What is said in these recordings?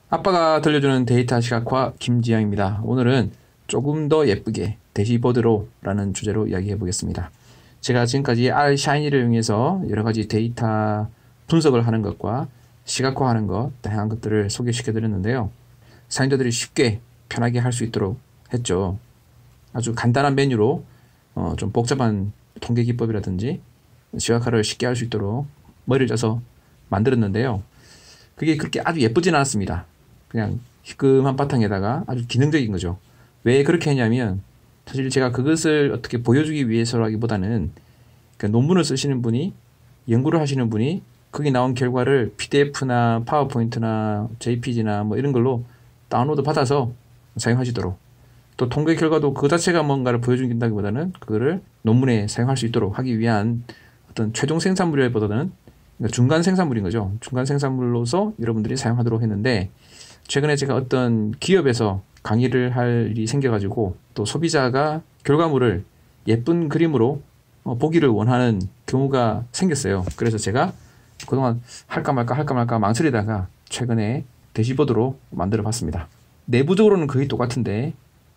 아빠가 들려주는 데이터 시각화 김지영입니다. 오늘은 조금 더 예쁘게 대시보드로 라는 주제로 이야기해 보겠습니다. 제가 지금까지 R 샤이니를 이용해서 여러 가지 데이터 분석을 하는 것과 시각화하는 것, 다양한 것들을 소개시켜 드렸는데요. 사용자들이 쉽게 편하게 할 수 있도록 했죠. 아주 간단한 메뉴로 좀 복잡한 통계 기법이라든지 시각화를 쉽게 할 수 있도록 머리를 짜서 만들었는데요. 그게 그렇게 아주 예쁘진 않았습니다. 그냥 희끔한 바탕에다가 아주 기능적인 거죠. 왜 그렇게 했냐면 사실 제가 그것을 어떻게 보여주기 위해서라기보다는 그러니까 논문을 쓰시는 분이 연구를 하시는 분이 거기 나온 결과를 PDF나 파워포인트나 JPG나 뭐 이런 걸로 다운로드 받아서 사용하시도록, 또 통계 결과도 그 자체가 뭔가를 보여준다기보다는 그거를 논문에 사용할 수 있도록 하기 위한 어떤 최종 생산물이보다는 그러니까 중간 생산물인 거죠. 중간 생산물로서 여러분들이 사용하도록 했는데, 최근에 제가 어떤 기업에서 강의를 할 일이 생겨가지고 또 소비자가 결과물을 예쁜 그림으로 보기를 원하는 경우가 생겼어요. 그래서 제가 그동안 할까 말까 망설이다가 최근에 대시보드로 만들어 봤습니다. 내부적으로는 거의 똑같은데,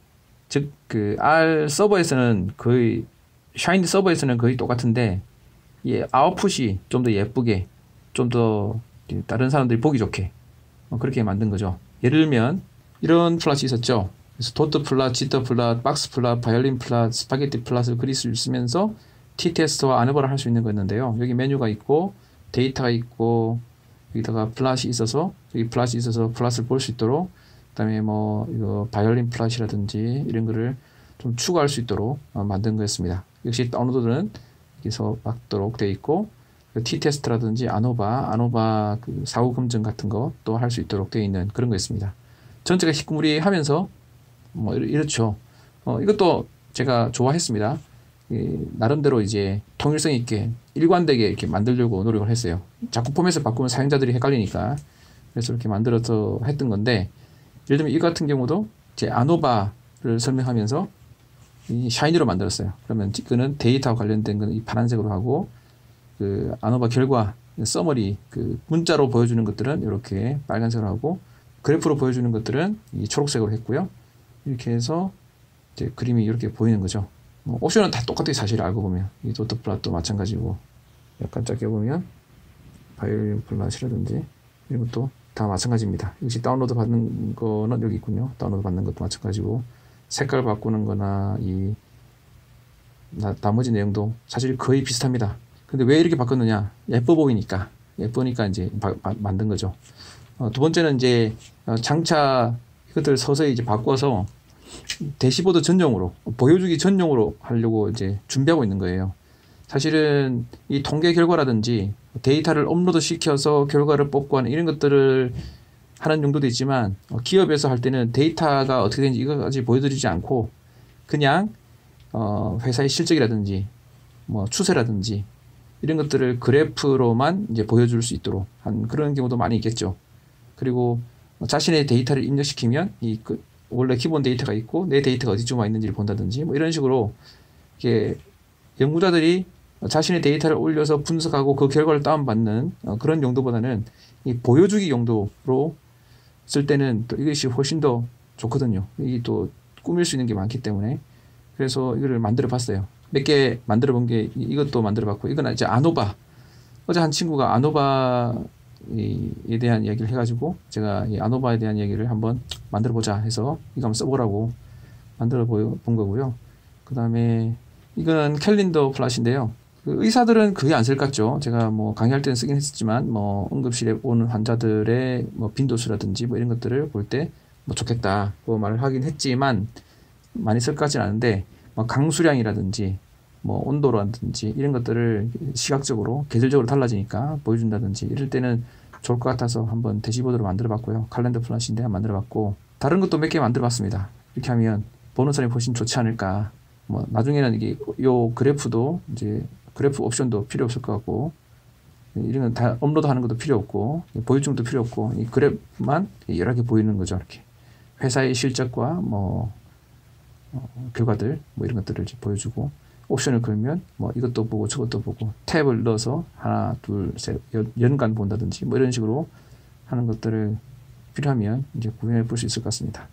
즉 그 R 서버에서는 거의 샤이니 서버에서는 거의 똑같은데 이 아웃풋이 좀 더 예쁘게, 좀 더 다른 사람들이 보기 좋게 그렇게 만든 거죠. 예를 들면 이런 플랫이 있었죠. 그래서 도트 플랫, 지터 플랫, 박스 플랫, 바이올린 플랫, 스파게티 플랫을 그릴 수 있으면서 T-테스트와 아노바를 할 수 있는 거였는데요. 여기 메뉴가 있고 데이터가 있고 여기다가 플랫이 있어서 여기 플랫이 있어서 플랫을 볼 수 있도록, 그다음에 뭐 이거 바이올린 플랫이라든지 이런 거를 좀 추가할 수 있도록 만든 거였습니다. 역시 다운로드는 여기서 받도록 되어 있고 T-테스트라든지 아노바 그 사후 검증 같은 것도 할 수 있도록 되어 있는 그런 거였습니다. 전체가 희끄무리하면서 뭐 이렇죠. 이것도 제가 좋아했습니다. 나름대로 이제 통일성 있게 일관되게 이렇게 만들려고 노력을 했어요. 자꾸 포맷을 바꾸면 사용자들이 헷갈리니까. 그래서 이렇게 만들어서 했던 건데, 예를 들면 이 같은 경우도 제 아노바를 설명하면서 이 샤이니로 만들었어요. 그러면 그는 데이터와 관련된 건 이 파란색으로 하고, 그 아노바 결과 서머리 그 문자로 보여주는 것들은 이렇게 빨간색으로 하고, 그래프로 보여주는 것들은 이 초록색으로 했고요. 이렇게 해서 이제 그림이 이렇게 보이는 거죠. 옵션은 다 똑같아요. 사실 알고 보면 이 도트 플랫도 마찬가지고, 약간 작게 보면 바이올린 플랫이라든지 이런 것도 다 마찬가지입니다. 역시 다운로드 받는 거는 여기 있군요. 다운로드 받는 것도 마찬가지고, 색깔 바꾸는 거나 이 나머지 내용도 사실 거의 비슷합니다. 근데 왜 이렇게 바꿨느냐? 예뻐 보이니까. 예쁘니까 이제 만든 거죠. 두 번째는 이제 장차 이것들 서서히 이제 바꿔서 대시보드 전용으로, 보여주기 전용으로 하려고 이제 준비하고 있는 거예요. 사실은 이 통계 결과라든지 데이터를 업로드 시켜서 결과를 뽑고 하는 이런 것들을 하는 용도도 있지만, 기업에서 할 때는 데이터가 어떻게 되는지 이거까지 보여드리지 않고 그냥 회사의 실적이라든지 뭐 추세라든지 이런 것들을 그래프로만 이제 보여줄 수 있도록 한 그런 경우도 많이 있겠죠. 그리고 자신의 데이터를 입력시키면 원래 기본 데이터가 있고 내 데이터가 어디쯤 와 있는지를 본다든지 뭐 이런 식으로 이렇게 연구자들이 자신의 데이터를 올려서 분석하고 그 결과를 다운받는 그런 용도보다는 이 보여주기 용도로 쓸 때는 또 이것이 훨씬 더 좋거든요. 이게 또 꾸밀 수 있는 게 많기 때문에. 그래서 이거를 만들어 봤어요. 몇 개 만들어 본 게 이것도 만들어 봤고, 이건 이제 아노바. 어제 한 친구가 아노바에 대한 이야기를 해가지고 제가 이 아노바에 대한 이야기를 한번 만들어 보자 해서 이거 한번 써보라고 만들어 본 거고요. 그 다음에 이건 캘린더 플랫인데요. 그 의사들은 그게 안 쓸 것 같죠. 제가 뭐 강의할 때는 쓰긴 했었지만, 뭐 응급실에 오는 환자들의 뭐 빈도수라든지 뭐 이런 것들을 볼 때 뭐 좋겠다 그 말을 하긴 했지만 많이 쓸 것 같진 않은데, 뭐 강수량이라든지 뭐 온도라든지 이런 것들을 시각적으로 계절적으로 달라지니까 보여준다든지 이럴 때는 좋을 것 같아서 한번 대시보드로 만들어 봤고요. 칼렌더 플랫인데 만들어 봤고, 다른 것도 몇 개 만들어 봤습니다. 이렇게 하면 보는 사람이 훨씬 좋지 않을까. 뭐 나중에는 이게 요 그래프도 이제 그래프 옵션도 필요 없을 것 같고, 이런 건 다 업로드 하는 것도 필요 없고 보여주는 것도 필요 없고, 이 그래프만 여러 개 보이는 거죠. 이렇게 회사의 실적과 뭐 결과들 뭐 이런 것들을 이제 보여주고, 옵션을 걸면 뭐 이것도 보고 저것도 보고 탭을 넣어서 하나 둘 셋 연간 본다든지 뭐 이런 식으로 하는 것들을 필요하면 이제 구현해 볼 수 있을 것 같습니다.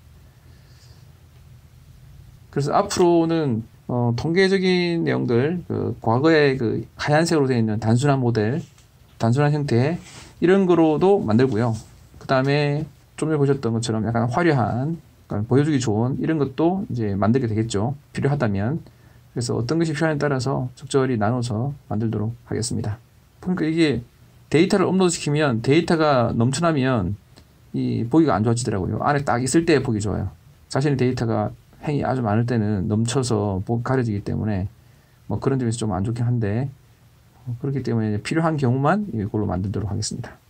그래서 앞으로는 통계적인 내용들, 과거에 하얀색으로 되어 있는 단순한 모델, 단순한 형태 이런 거로도 만들고요. 그 다음에 좀 전에 보셨던 것처럼 약간 화려한, 약간 보여주기 좋은 이런 것도 이제 만들게 되겠죠. 필요하다면. 그래서 어떤 것이 필요하냐에 따라서 적절히 나눠서 만들도록 하겠습니다. 그러니까 이게 데이터를 업로드시키면 데이터가 넘쳐나면 이 보기가 안 좋아지더라고요. 안에 딱 있을 때 보기 좋아요. 자신의 데이터가 행이 아주 많을 때는 넘쳐서 가려지기 때문에 그런 점에서 좀 안 좋긴 한데 그렇기 때문에 필요한 경우만 이걸로 만들도록 하겠습니다.